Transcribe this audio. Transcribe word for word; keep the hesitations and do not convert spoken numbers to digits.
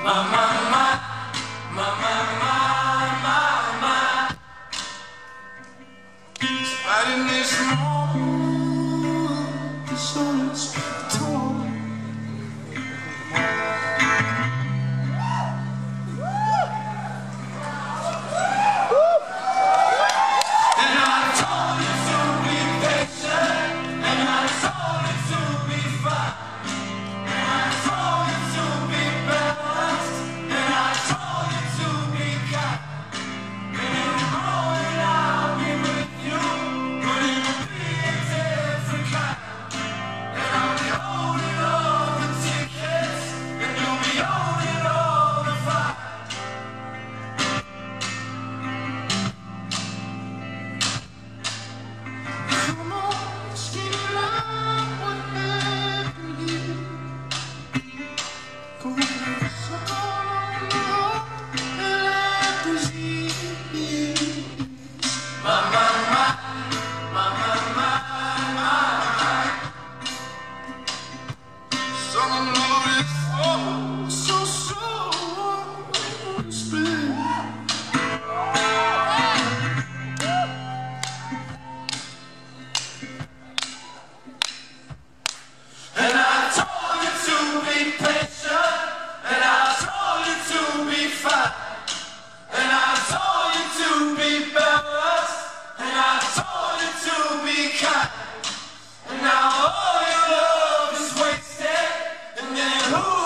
Right in this moment, the soul is torn. And I told you to be patient, and I told you to be fine, and I told you to be balanced, and I told you to be kind. And in the morning I'll be with you, but it'll be a different kind. And I'll be holding all the tickets, and you'll be holding all the fire. Come on, skin around whatever you go so long, and life is easy. My, my, my, my, my, my, my. Some know it's so, so, so split. And I told you to be patient, and I told you to be fine, and I told you to be balanced, and I told you to be kind. And now all your love is wasted, and then who